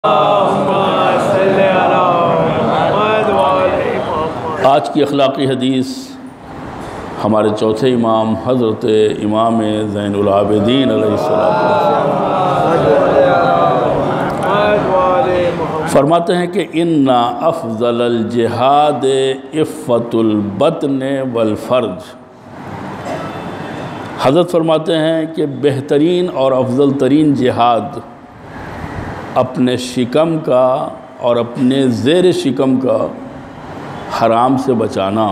آج کی اخلاقی حدیث ہمارے چوتھے امام حضرت امام زین العابدین علیہ السلام فرماتے ہیں کہ ان افضل الجہاد عفت البطن والفرج۔ حضرت فرماتے ہیں کہ بہترین اور افضل ترین جہاد اپنے شکم کا اور اپنے زیر شکم کا حرام سے بچانا۔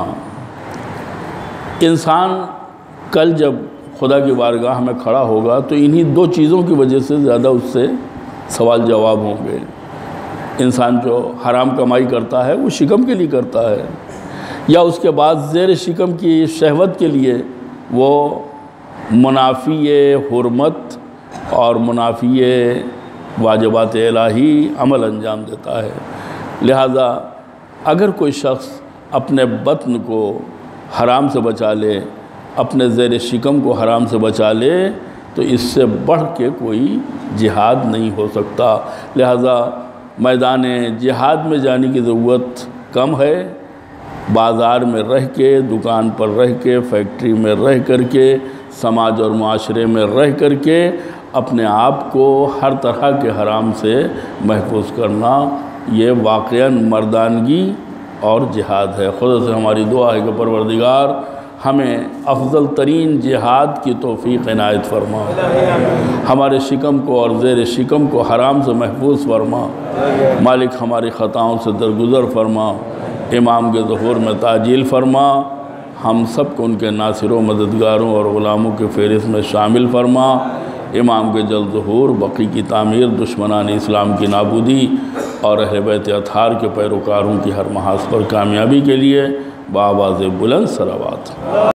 انسان کل جب خدا کی بارگاہ میں کھڑا ہوگا تو انہی دو چیزوں کی وجہ سے زیادہ اس سے سوال جواب ہوں گے۔ انسان جو حرام کمائی کرتا ہے وہ شکم کے لیے کرتا ہے، یا اس کے بعد زیر شکم کی شہوت کے لیے وہ منافی حرمت اور منافی واجبات الہی عمل انجام دیتا ہے۔ لہذا اگر کوئی شخص اپنے بطن کو حرام سے بچا لے، اپنے زیر شکم کو حرام سے بچا لے، تو اس سے بڑھ کے کوئی جہاد نہیں ہو سکتا۔ لہذا میدان جہاد میں جانے کی ضرورت کم ہے۔ بازار میں رہ کے، دکان پر رہ کے، فیکٹری میں رہ کر کے، سماج اور معاشرے میں رہ کر کے اپنے آپ کو ہر طرح کے حرام سے محفوظ کرنا، یہ واقعاً مردانگی اور جہاد ہے۔ خدا سے ہماری دعا ہے کہ پروردگار ہمیں افضل ترین جہاد کی توفیق عنایت فرما، ہمارے شکم کو اور زیر شکم کو حرام سے محفوظ فرما۔ مالک ہماری خطاؤں سے درگزر فرما، امام کے ظہور میں تعجیل فرما، ہم سب کو ان کے ناصروں، مددگاروں اور غلاموں کے فہرست میں شامل فرما۔ امام کے جلد ظہور، بقی کی تعمیر، دشمنان اسلام کی نابودی اور اہل بیت اطہار کے پیروکاروں کی ہر محاذ پر کامیابی کے لیے بآواز بلند صلوات۔